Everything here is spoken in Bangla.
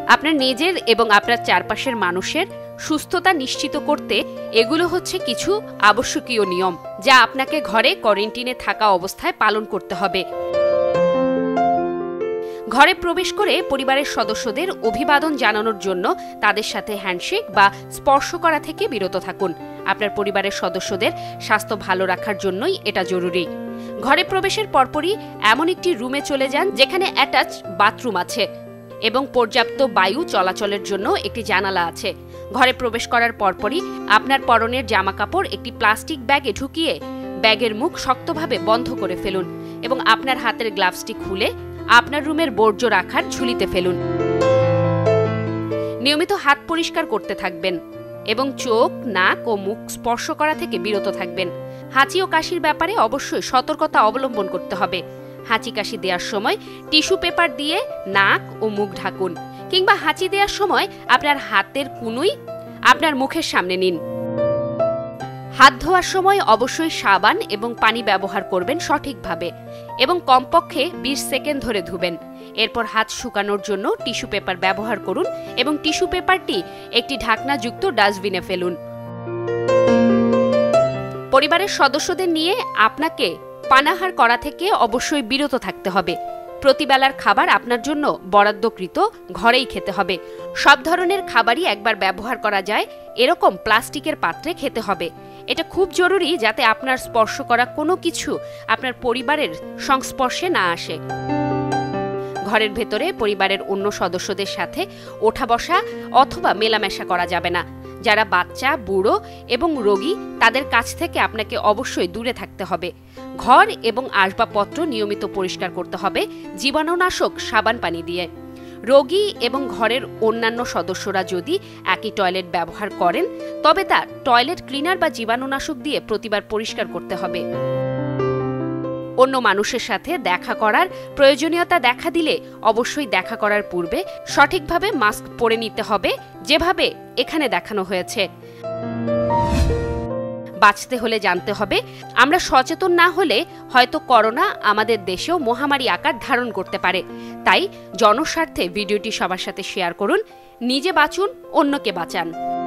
আপনার নিজের এবং আপনার চারপাশের মানুষের সুস্থতা নিশ্চিত করতে এগুলো হচ্ছে কিছু আবশ্যকীয় নিয়ম, যা আপনাকে ঘরে কোয়ারেন্টাইনে থাকা অবস্থায় পালন করতে হবে। ঘরে প্রবেশ করে পরিবারের সদস্যদের অভিবাদন জানানোর জন্য তাদের সাথে হ্যান্ডশেক বা স্পর্শ করা থেকে বিরত থাকুন। আপনার পরিবারের সদস্যদের স্বাস্থ্য ভালো রাখার জন্যই এটা জরুরি। ঘরে প্রবেশের পরপরই এমন একটি রুমে চলে যান যেখানে অ্যাটাচ বাথরুম আছে এবং পর্যাপ্ত বায়ু চলাচলের জন্য একটি জানালা আছে। ঘরে প্রবেশ করার পরপরই আপনার পরনের জামাকাপড় একটি প্লাস্টিক ব্যাগে ঢুকিয়ে ব্যাগের মুখ শক্তভাবে বন্ধ করে ফেলুন এবং আপনার হাতের গ্লাভসটি খুলে আপনার রুমের বর্জ্য রাখার ঝুলিতে ফেলুন। নিয়মিত হাত পরিষ্কার করতে থাকবেন এবং চোখ, নাক ও মুখ স্পর্শ করা থেকে বিরত থাকবেন। হাঁচি ও কাশির ব্যাপারে অবশ্যই সতর্কতা অবলম্বন করতে হবে। হাঁচি কাশি দেওয়ার সময় টিস্যু পেপার দিয়ে নাক ও মুখ ঢাকুন, কিংবা হাঁচি দেওয়ার সময় আপনার হাতের কুনুই আপনার মুখের সামনে নিন। হাত ধোয়ার সময় অবশ্যই সাবান এবং পানি ব্যবহার করবেন সঠিকভাবে এবং কমপক্ষে 20 সেকেন্ড ধরে ধুবেন। এরপর হাত শুকানোর জন্য টিস্যু পেপার ব্যবহার করুন এবং টিস্যু পেপারটি একটি ঢাকনাযুক্ত ডাস্টবিনে ফেলুন। পরিবারের সদস্যদের নিয়ে আপনাকে পানাহার করা থেকে অবশ্যই বিরত থাকতে হবে। প্রতিবেলার খাবার আপনার জন্য বরাদ্দকৃত ঘরেই খেতে হবে। সব ধরনের খাবারই একবার ব্যবহার করা যায় এরকম প্লাস্টিকের পাত্রে খেতে হবে। এটা খুব জরুরি যাতে আপনার স্পর্শ করা কোনো কিছু আপনার পরিবারের সংস্পর্শে না আসে। ঘরের ভেতরে পরিবারের অন্য সদস্যদের সাথে ওঠা বসা অথবা মেলামেশা করা যাবে না। যারা বাচ্চা, বুড়ো এবং রোগী তাদের কাছ থেকে আপনাকে অবশ্যই দূরে থাকতে হবে। ঘর এবং আসবাবপত্র নিয়মিত পরিষ্কার করতে হবে জীবাণুনাশক সাবান পানি দিয়ে। রোগী এবং ঘরের অন্যান্য সদস্যরা যদি একই টয়লেট ব্যবহার করেন তবে তা টয়লেট ক্লিনার বা জীবাণুনাশক দিয়ে প্রতিবার পরিষ্কার করতে হবে। অন্য মানুষের সাথে দেখা করার প্রয়োজনীয়তা দেখা দিলে অবশ্যই দেখা করার পূর্বে সঠিকভাবে মাস্ক পরে নিতে হবে, যেভাবে এখানে দেখানো হয়েছে। বাঁচতে হলে জানতে হবে, আমরা সচেতন না হলে হয়তো করোনা আমাদের দেশেও মহামারী আকার ধারণ করতে পারে। তাই জনস্বার্থে ভিডিওটি সবার সাথে শেয়ার করুন। নিজে বাঁচুন, অন্যকে বাঁচান।